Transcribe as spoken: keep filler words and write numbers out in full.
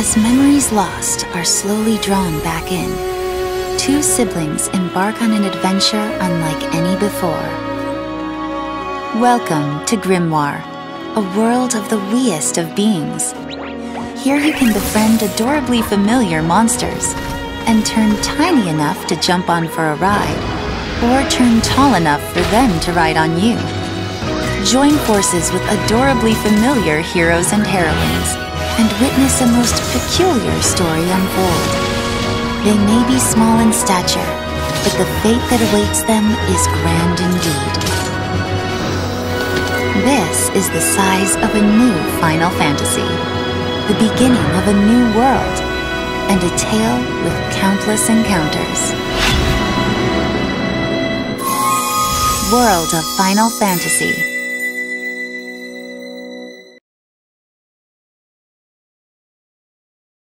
As memories lost are slowly drawn back in, two siblings embark on an adventure unlike any before. Welcome to Grimoire, a world of the weest of beings. Here you can befriend adorably familiar monsters and turn tiny enough to jump on for a ride, or turn tall enough for them to ride on you. Join forces with adorably familiar heroes and heroines and witness a most peculiar story unfold. They may be small in stature, but the fate that awaits them is grand indeed. This is the size of a new Final Fantasy, the beginning of a new world, and a tale with countless encounters. World of Final Fantasy.